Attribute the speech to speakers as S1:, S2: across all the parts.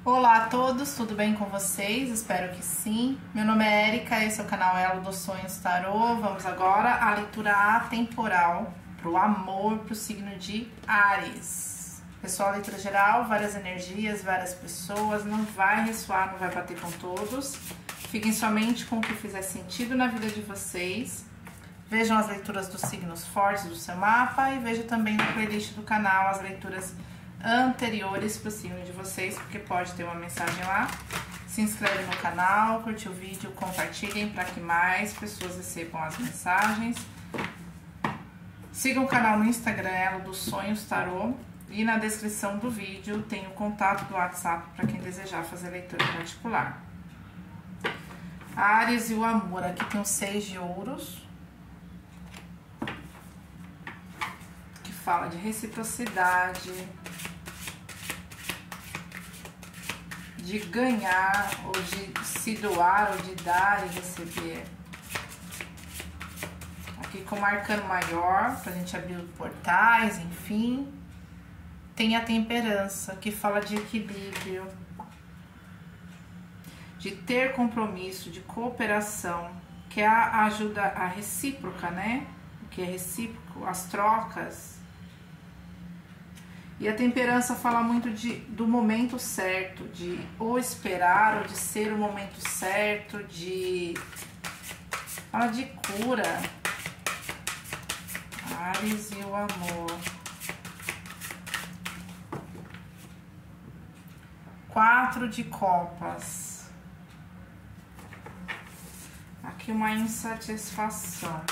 S1: Olá a todos, tudo bem com vocês? Espero que sim. Meu nome é Érica, esse é o canal Elo dos Sonhos Tarô. Vamos agora à leitura atemporal para o amor, para o signo de Áries. Pessoal, leitura geral, várias energias, várias pessoas, não vai ressoar, não vai bater com todos. Fiquem somente com o que fizer sentido na vida de vocês. Vejam as leituras dos signos fortes do seu mapa e vejam também na playlist do canal as leituras anteriores para o signo de vocês, porque pode ter uma mensagem lá. Se inscreve no canal, curte o vídeo, compartilhem para que mais pessoas recebam as mensagens. Sigam o canal no Instagram, Elo dos Sonhos Tarô, e na descrição do vídeo tem o contato do WhatsApp para quem desejar fazer leitura particular. Áries e o amor, aqui tem o 6 de ouros, que fala de reciprocidade, de ganhar, ou de se doar, ou de dar e receber. Aqui com o arcano maior, pra gente abrir os portais, enfim. Tem a temperança, que fala de equilíbrio, de ter compromisso, de cooperação, que é a ajuda, a recíproca, né? O que é recíproco, as trocas. E a temperança fala muito do momento certo, de ou esperar, ou de ser o momento certo, fala de cura. Áries e o amor. 4 de copas. Aqui uma insatisfação.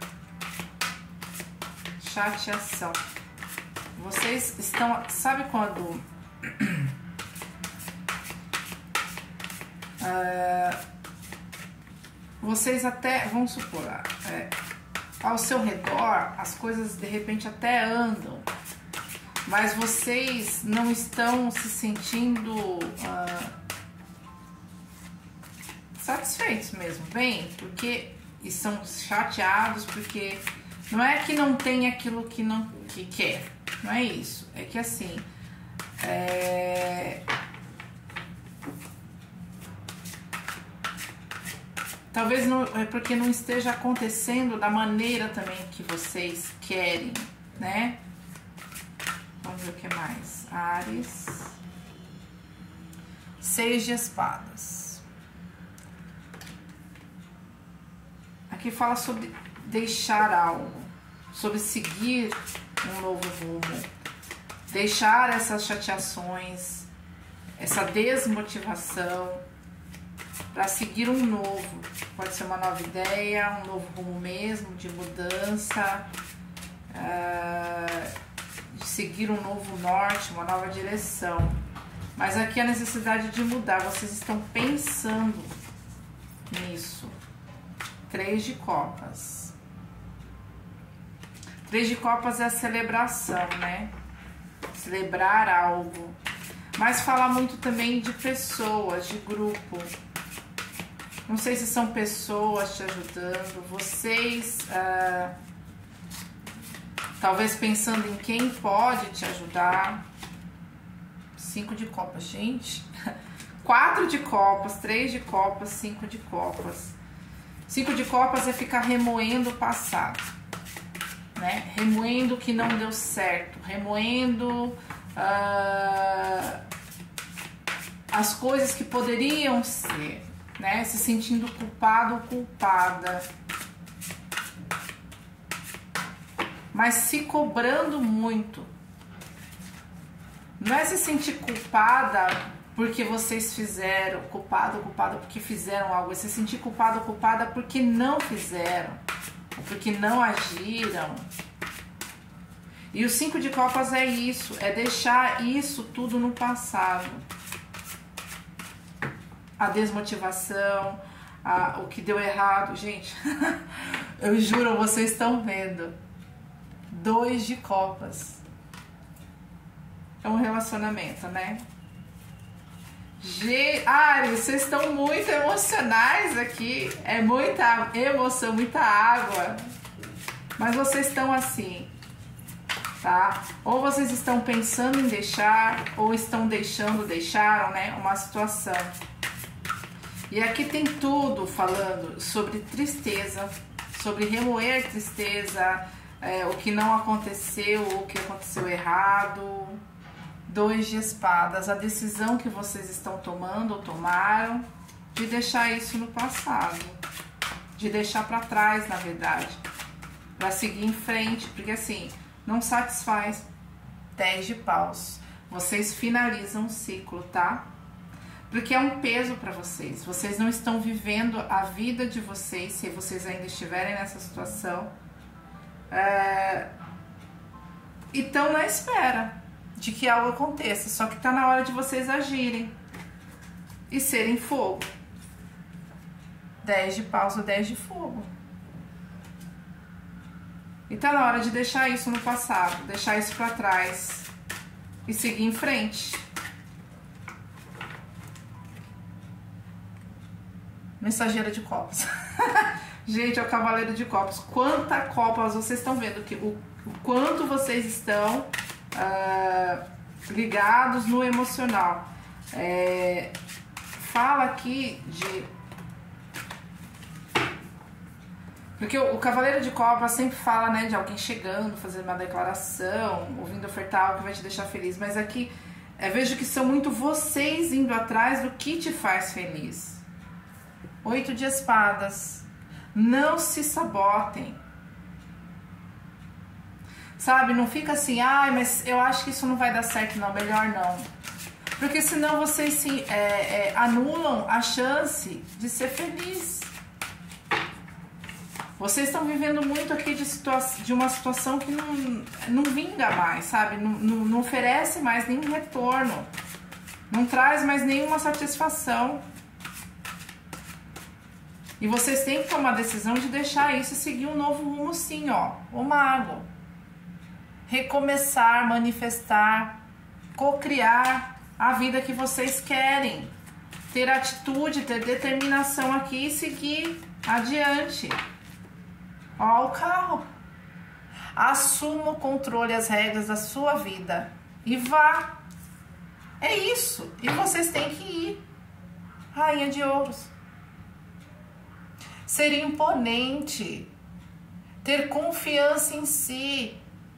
S1: Chateação. Vocês estão... Sabe quando... vocês até... Vamos supor... ao seu redor, as coisas de repente até andam. Mas vocês não estão se sentindo... satisfeitos mesmo, bem? Porque estão chateados, porque... Não é que não tem aquilo que quer. Não é isso, é que assim, talvez não, é porque não esteja acontecendo da maneira também que vocês querem, né? Vamos ver o que mais. Áries, 6 de espadas. Aqui fala sobre deixar algo, sobre seguir um novo rumo, deixar essas chateações, essa desmotivação para seguir um novo. Pode ser uma nova ideia, um novo rumo mesmo, de mudança, de seguir um novo norte, uma nova direção. Mas aqui a necessidade de mudar, vocês estão pensando nisso. 3 de copas. 3 de copas é a celebração, né? Celebrar algo. Mas fala muito também de pessoas, de grupo. Não sei se são pessoas te ajudando. Vocês, talvez pensando em quem pode te ajudar. 5 de copas, gente. 4 de copas, 3 de copas, 5 de copas. 5 de copas é ficar remoendo o passado. Né? Remoendo o que não deu certo, remoendo as coisas que poderiam ser, né? Se sentindo culpado ou culpada, mas se cobrando muito. Não é se sentir culpada porque vocês fizeram, culpado ou culpada porque fizeram algo, é se sentir culpado ou culpada porque não fizeram, porque não agiram. E o 5 de copas é isso, é deixar isso tudo no passado. A desmotivação, o que deu errado. Gente, eu juro, vocês estão vendo. 2 de copas. É um relacionamento, né? Áries, vocês estão muito emocionais aqui. É muita emoção, muita água. Mas vocês estão assim, tá? Ou vocês estão pensando em deixar, ou estão deixaram, né, uma situação. E aqui tem tudo falando sobre tristeza, sobre remoer tristeza, o que não aconteceu, o que aconteceu errado. 2 de espadas, a decisão que vocês estão tomando ou tomaram de deixar isso no passado, de deixar para trás, na verdade, para seguir em frente, porque assim, não satisfaz. 10 de paus, vocês finalizam o ciclo, tá? Porque é um peso para vocês, vocês não estão vivendo a vida de vocês, se vocês ainda estiverem nessa situação, e estão na espera de que algo aconteça, só que tá na hora de vocês agirem e serem fogo. 10 de paus ou 10 de fogo. E tá na hora de deixar isso no passado, deixar isso pra trás e seguir em frente. Mensageira de copas. Gente, é o cavaleiro de copas. Quanta copas vocês estão vendo, que o quanto vocês estão ligados no emocional. Fala aqui de... Porque o cavaleiro de copas sempre fala, né, de alguém chegando, fazendo uma declaração, ouvindo ofertar algo que vai te deixar feliz. Mas aqui, vejo que são muito vocês indo atrás do que te faz feliz. 8 de espadas. Não se sabotem. Sabe, não fica assim, ai, mas eu acho que isso não vai dar certo, não, melhor não. Porque senão vocês anulam a chance de ser feliz. Vocês estão vivendo muito aqui de uma situação que não vinga mais, sabe? Não oferece mais nenhum retorno. Não traz mais nenhuma satisfação. E vocês têm que tomar a decisão de deixar isso e seguir um novo rumo sim, ó. O mago. Recomeçar, manifestar, cocriar a vida que vocês querem. Ter atitude, ter determinação aqui e seguir adiante. Ó, o carro. Assuma o controle, as regras da sua vida e vá. É isso. E vocês têm que ir. Rainha de ouros. Ser imponente. Ter confiança em si.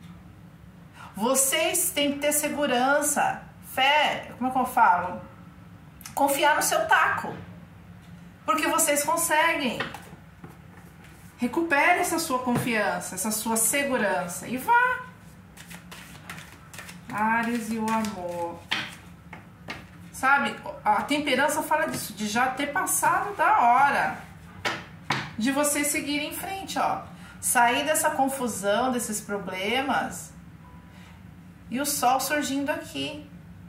S1: Vocês têm que ter segurança, fé, como é que eu falo? Confiar no seu taco. Porque vocês conseguem. Recupere essa sua confiança, essa sua segurança e vá. Áries e o amor. Sabe, a temperança fala disso, de já ter passado da hora. De vocês seguirem em frente, ó. Sair dessa confusão, desses problemas. E o sol surgindo aqui.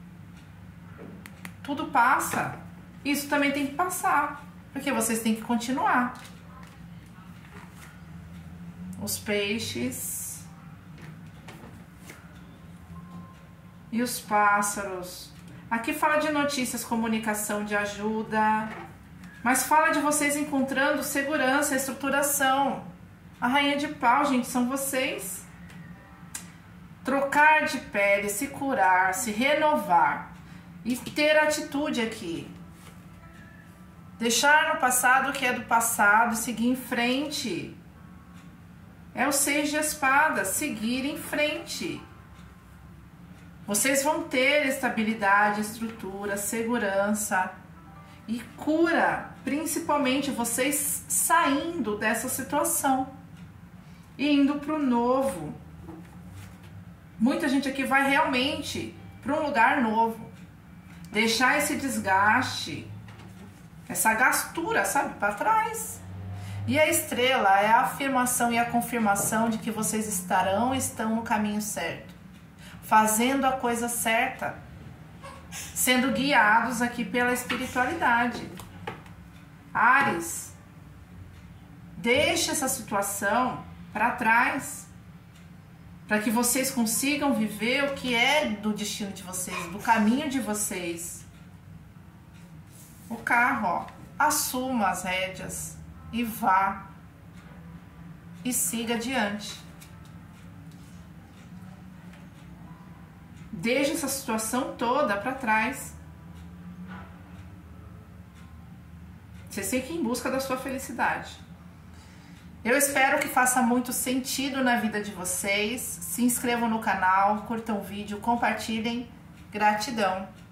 S1: Tudo passa. Isso também tem que passar. Porque vocês têm que continuar. Os peixes. E os pássaros. Aqui fala de notícias, comunicação, de ajuda. Mas fala de vocês encontrando segurança, estruturação. A rainha de pau, gente, são vocês. Trocar de pele, se curar, se renovar e ter atitude aqui. Deixar no passado o que é do passado, seguir em frente. É o 6 de espadas, seguir em frente. Vocês vão ter estabilidade, estrutura, segurança e cura, principalmente vocês saindo dessa situação e indo para o novo. Muita gente aqui vai realmente para um lugar novo. Deixar esse desgaste, essa gastura, sabe, para trás. E a estrela é a afirmação e a confirmação de que vocês estão no caminho certo. Fazendo a coisa certa. Sendo guiados aqui pela espiritualidade. Áries, deixe essa situação para trás. Para que vocês consigam viver o que é do destino de vocês, do caminho de vocês. O carro, ó, assuma as rédeas e vá. E siga adiante. Deixe essa situação toda para trás. Você fica em busca da sua felicidade. Eu espero que faça muito sentido na vida de vocês. Se inscrevam no canal, curtam o vídeo, compartilhem. Gratidão!